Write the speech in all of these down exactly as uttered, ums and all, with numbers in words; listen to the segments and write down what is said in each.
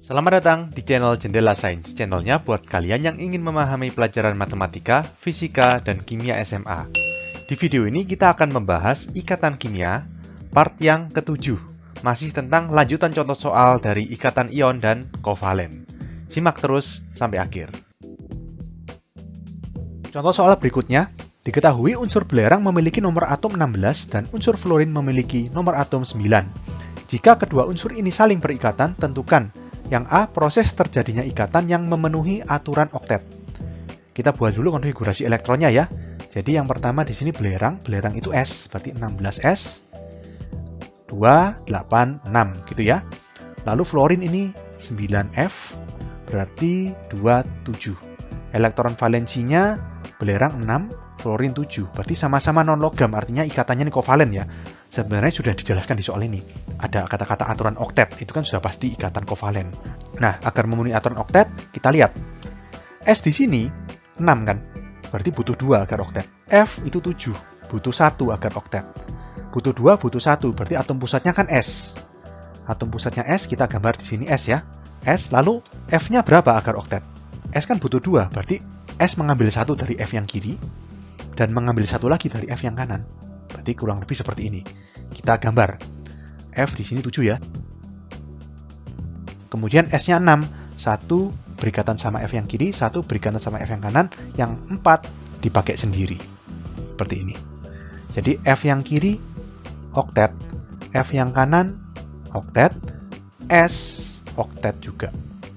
Selamat datang di channel Jendela Sains, channelnya buat kalian yang ingin memahami pelajaran matematika, fisika, dan kimia S M A. Di video ini kita akan membahas ikatan kimia, part yang ketujuh, masih tentang lanjutan contoh soal dari ikatan ion dan kovalen. Simak terus sampai akhir. Contoh soal berikutnya, diketahui unsur belerang memiliki nomor atom enam belas dan unsur fluorin memiliki nomor atom sembilan. Jika kedua unsur ini saling berikatan, tentukan yang A, proses terjadinya ikatan yang memenuhi aturan oktet. Kita buat dulu konfigurasi elektronnya ya. Jadi yang pertama di sini belerang, belerang itu S, berarti enam belas S, dua, delapan, enam gitu ya. Lalu fluorin ini sembilan F, berarti dua, tujuh. Elektron valensinya belerang enam, fluorin tujuh, berarti sama-sama non-logam, artinya ikatannya ini kovalen ya. Sebenarnya sudah dijelaskan di soal ini. Ada kata-kata aturan oktet, itu kan sudah pasti ikatan kovalen. Nah, agar memenuhi aturan oktet, kita lihat. S di sini enam kan, berarti butuh dua agar oktet. F itu tujuh, butuh satu agar oktet. Butuh dua, butuh satu, berarti atom pusatnya kan S. Atom pusatnya S, kita gambar di sini S ya. S, lalu F-nya berapa agar oktet? S kan butuh dua, berarti S mengambil satu dari F yang kiri, dan mengambil satu lagi dari F yang kanan. Berarti kurang lebih seperti ini. Kita gambar. F di sini tujuh ya. Kemudian S-nya enam. satu berikatan sama F yang kiri, satu berikatan sama F yang kanan, yang empat dipakai sendiri. Seperti ini. Jadi F yang kiri oktet, F yang kanan oktet, S oktet juga.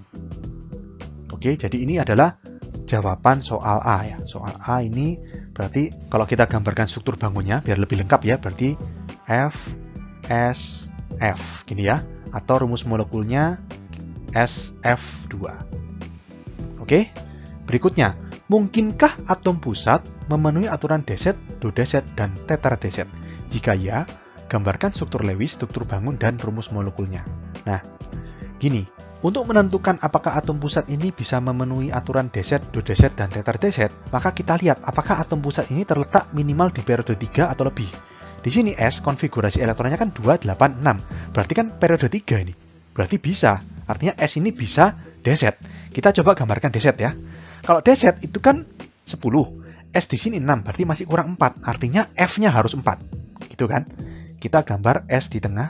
Oke, jadi ini adalah jawaban soal A ya. Soal A ini berarti kalau kita gambarkan struktur bangunnya biar lebih lengkap ya, berarti F, S, F gini ya, atau rumus molekulnya S F dua. Oke, berikutnya, mungkinkah atom pusat memenuhi aturan deset, dodeset, dan tetradeset? Jika ya, gambarkan struktur Lewis, struktur bangun, dan rumus molekulnya. Nah, gini, untuk menentukan apakah atom pusat ini bisa memenuhi aturan deset, dodeset, dan tetradeset, maka kita lihat apakah atom pusat ini terletak minimal di periode tiga atau lebih. Di sini S, konfigurasi elektronnya kan dua, delapan, enam. Berarti kan periode tiga ini. Berarti bisa. Artinya S ini bisa deset. Kita coba gambarkan deset ya. Kalau deset itu kan sepuluh. S di sini enam, berarti masih kurang empat. Artinya F-nya harus empat. Gitu kan? Kita gambar S di tengah.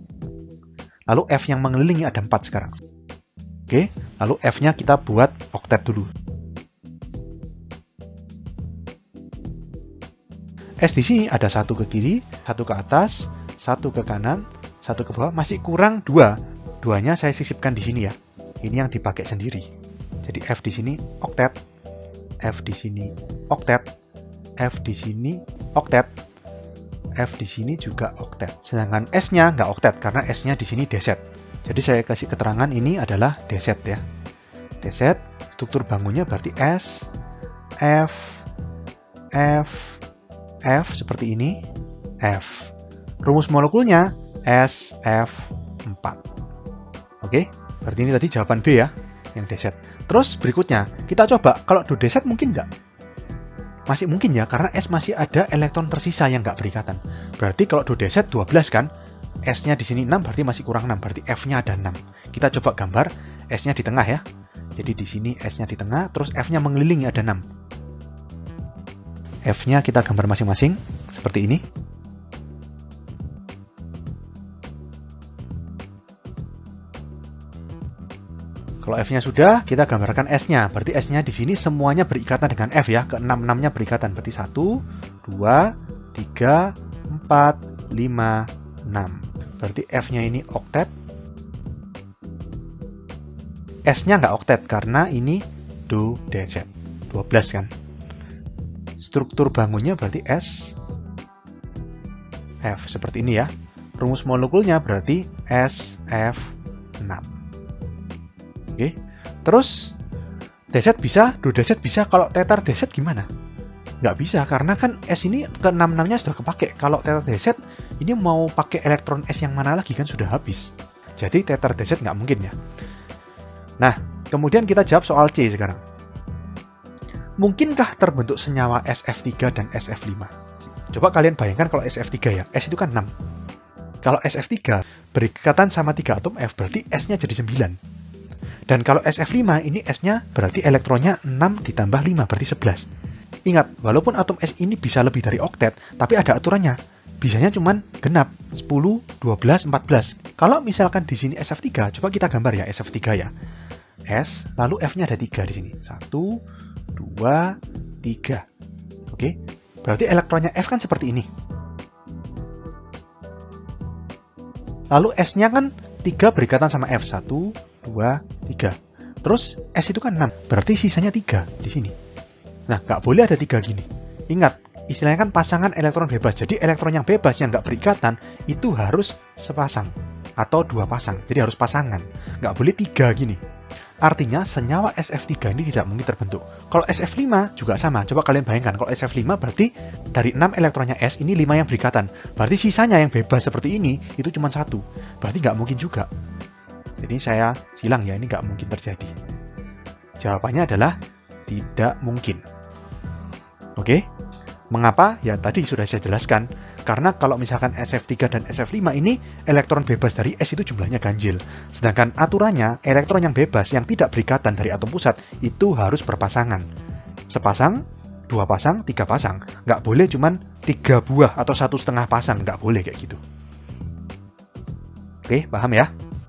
Lalu F yang mengelilingi ada empat sekarang. Oke, lalu F-nya kita buat oktet dulu. S di sini ada satu ke kiri, satu ke atas, satu ke kanan, satu ke bawah, masih kurang dua. Duanya saya sisipkan di sini ya. Ini yang dipakai sendiri. Jadi F di sini oktet, F di sini oktet, F di sini oktet, F di sini juga oktet. Sedangkan S-nya nggak oktet karena S-nya di sini deset. Jadi saya kasih keterangan ini adalah deset ya. Deset, struktur bangunnya berarti S, F, F, F seperti ini, F. Rumus molekulnya S F empat. Oke, berarti ini tadi jawaban B ya, yang deset. Terus berikutnya, kita coba kalau do deset mungkin nggak? Masih mungkin ya, karena S masih ada elektron tersisa yang nggak berikatan. Berarti kalau do deset dua belas kan? S-nya di sini enam, berarti masih kurang enam, berarti F-nya ada enam. Kita coba gambar S-nya di tengah ya. Jadi di sini S-nya di tengah, terus F-nya mengelilingi ada enam. F-nya kita gambar masing-masing seperti ini. Kalau F-nya sudah, kita gambarkan S-nya. Berarti S-nya di sini semuanya berikatan dengan F ya. Ke enam enam-nya berikatan. Berarti satu, dua, tiga, empat, lima, enam. Berarti F-nya ini oktet. S-nya nggak oktet karena ini do deset. dua belas kan. Struktur bangunnya berarti S, F. Seperti ini ya. Rumus molekulnya berarti S F enam. Oke. Terus deset bisa, do deset bisa. Kalau tetradeset gimana? Nggak bisa, karena kan S ini ke enam enam-nya sudah kepake. Kalau tetradeset, ini mau pakai elektron S yang mana lagi kan sudah habis. Jadi tetradeset nggak mungkin ya. Nah, kemudian kita jawab soal C sekarang. Mungkinkah terbentuk senyawa S F tiga dan S F lima? Coba kalian bayangkan kalau S F tiga ya, S itu kan enam. Kalau S F tiga berikatan sama tiga atom F, berarti S-nya jadi sembilan. Dan kalau S F lima ini S-nya berarti elektronnya enam ditambah lima, berarti sebelas. Ingat, walaupun atom S ini bisa lebih dari oktet, tapi ada aturannya. Bisanya cuma genap, sepuluh, dua belas, empat belas. Kalau misalkan di sini S F tiga, coba kita gambar ya S F tiga ya. S, lalu F-nya ada tiga di sini. satu, dua, tiga. Oke, berarti elektronnya F kan seperti ini. Lalu S-nya kan tiga berikatan sama F. satu, dua, tiga. Terus S itu kan enam, berarti sisanya tiga di sini. Nah, nggak boleh ada tiga gini. Ingat, istilahnya kan pasangan elektron bebas. Jadi elektron yang bebas yang nggak berikatan itu harus sepasang atau dua pasang. Jadi harus pasangan. Nggak boleh tiga gini. Artinya senyawa S F tiga ini tidak mungkin terbentuk. Kalau S F lima juga sama. Coba kalian bayangkan, kalau S F lima berarti dari enam elektronnya S, ini lima yang berikatan. Berarti sisanya yang bebas seperti ini, itu cuma satu. Berarti nggak mungkin juga. Jadi saya silang ya, ini nggak mungkin terjadi. Jawabannya adalah tidak mungkin. Oke? Mengapa? Ya tadi sudah saya jelaskan. Karena kalau misalkan S F tiga dan S F lima ini elektron bebas dari S itu jumlahnya ganjil. Sedangkan aturannya elektron yang bebas yang tidak berikatan dari atom pusat itu harus berpasangan. Sepasang, dua pasang, tiga pasang. Nggak boleh cuman tiga buah atau satu setengah pasang. Nggak boleh kayak gitu. Oke, paham ya?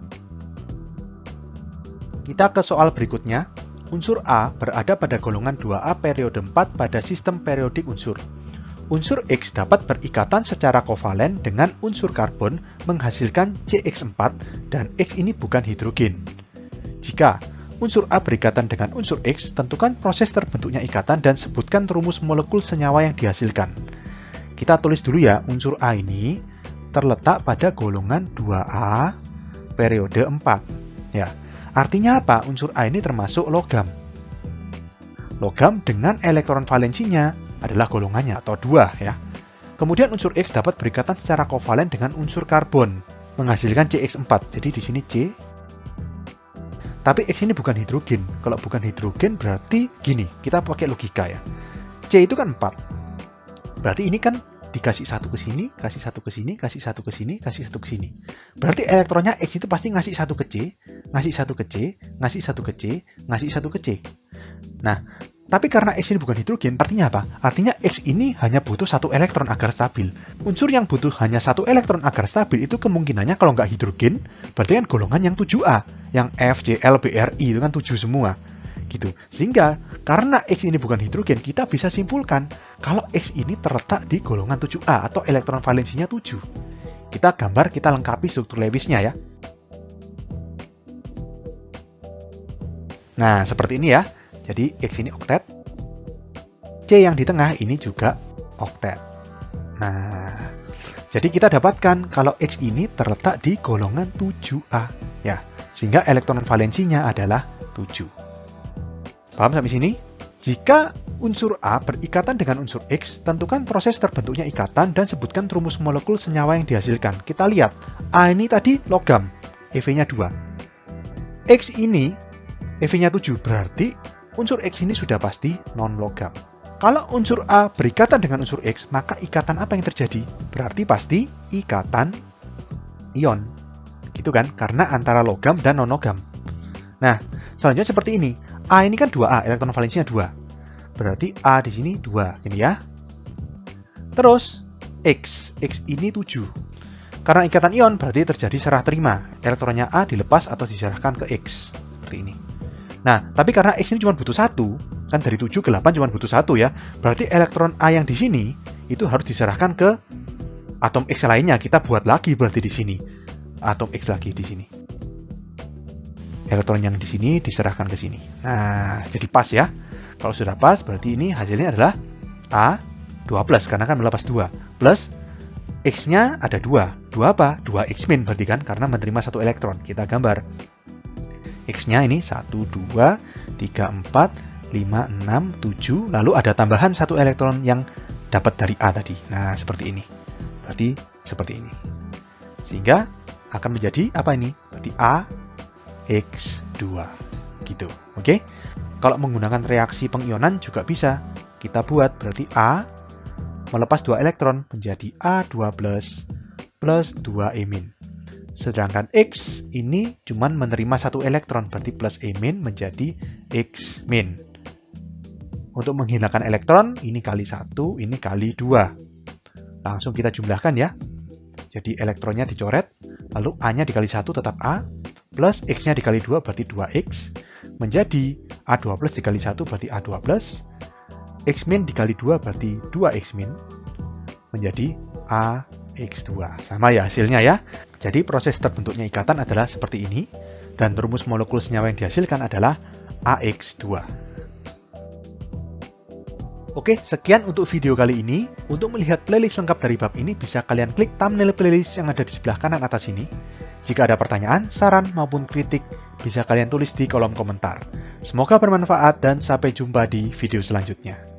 Kita ke soal berikutnya. Unsur A berada pada golongan dua A periode empat pada sistem periodik unsur. Unsur X dapat berikatan secara kovalen dengan unsur karbon menghasilkan C X empat dan X ini bukan hidrogen. Jika unsur A berikatan dengan unsur X, tentukan proses terbentuknya ikatan dan sebutkan rumus molekul senyawa yang dihasilkan. Kita tulis dulu ya, unsur A ini terletak pada golongan dua A periode empat. Ya, artinya apa? Unsur A ini termasuk logam. Logam dengan elektron valensinya adalah golongannya atau dua ya. Kemudian unsur X dapat berikatan secara kovalen dengan unsur karbon menghasilkan C X empat. Jadi di sini C. Tapi X ini bukan hidrogen. Kalau bukan hidrogen berarti gini, kita pakai logika ya. C itu kan empat. Berarti ini kan dikasih satu ke sini, kasih satu ke sini, kasih satu ke sini, kasih satu ke sini. Berarti elektronnya X itu pasti ngasih satu ke C, ngasih satu ke C, ngasih satu ke C, ngasih satu ke C. Nah, tapi karena X ini bukan hidrogen, artinya apa? Artinya X ini hanya butuh satu elektron agar stabil. Unsur yang butuh hanya satu elektron agar stabil itu kemungkinannya kalau nggak hidrogen, berarti kan golongan yang tujuh A. Yang F, C, L, B, R, I itu kan tujuh semua. Gitu. Sehingga karena X ini bukan hidrogen, kita bisa simpulkan kalau X ini terletak di golongan tujuh A atau elektron valensinya tujuh. Kita gambar, kita lengkapi struktur Lewisnya ya. Nah, seperti ini ya. Jadi X ini oktet, C yang di tengah ini juga oktet. Nah, jadi kita dapatkan kalau X ini terletak di golongan tujuh A ya, sehingga elektron valensinya adalah tujuh. Paham sampai sini? Jika unsur A berikatan dengan unsur X, tentukan proses terbentuknya ikatan dan sebutkan rumus molekul senyawa yang dihasilkan. Kita lihat, A ini tadi logam, E V-nya dua. X ini E V-nya tujuh, berarti unsur X ini sudah pasti non-logam. Kalau unsur A berikatan dengan unsur X, maka ikatan apa yang terjadi? Berarti pasti ikatan ion. Gitu kan? Karena antara logam dan non-logam. Nah, selanjutnya seperti ini. A ini kan dua A, elektron valensinya dua. Berarti A di sini dua, ini ya. Terus, X. X ini tujuh. Karena ikatan ion, berarti terjadi serah terima. Elektronnya A dilepas atau diserahkan ke X. Seperti ini. Nah, tapi karena X ini cuma butuh satu, kan dari tujuh ke delapan cuma butuh satu ya, berarti elektron A yang di sini itu harus diserahkan ke atom X lainnya. Kita buat lagi berarti di sini atom X lagi di sini. Elektron yang di sini diserahkan ke sini. Nah, jadi pas ya. Kalau sudah pas, berarti ini hasilnya adalah A dua plus, karena kan melepas dua. Plus, X-nya ada dua. dua apa? dua X min berarti kan, karena menerima satu elektron. Kita gambar. X-nya ini satu, dua, tiga, empat, lima, enam, tujuh. Lalu ada tambahan satu elektron yang dapat dari A tadi. Nah, seperti ini. Berarti seperti ini. Sehingga akan menjadi apa ini? Berarti A X dua. Gitu. Oke? Kalau menggunakan reaksi pengionan juga bisa. Kita buat berarti A melepas dua elektron menjadi A dua plus plus dua E min. Sedangkan X ini cuman menerima satu elektron, berarti plus E min menjadi X min. Untuk menghilangkan elektron, ini kali satu, ini kali dua. Langsung kita jumlahkan ya. Jadi elektronnya dicoret, lalu A-nya dikali satu tetap A, plus X-nya dikali dua berarti dua X, menjadi A dua plus dikali satu berarti A dua plus, X min dikali dua berarti dua X min, menjadi A X dua. Sama ya hasilnya ya. Jadi proses terbentuknya ikatan adalah seperti ini, dan rumus molekul senyawa yang dihasilkan adalah A X dua. Oke, sekian untuk video kali ini. Untuk melihat playlist lengkap dari bab ini, bisa kalian klik thumbnail playlist yang ada di sebelah kanan atas ini. Jika ada pertanyaan, saran, maupun kritik, bisa kalian tulis di kolom komentar. Semoga bermanfaat dan sampai jumpa di video selanjutnya.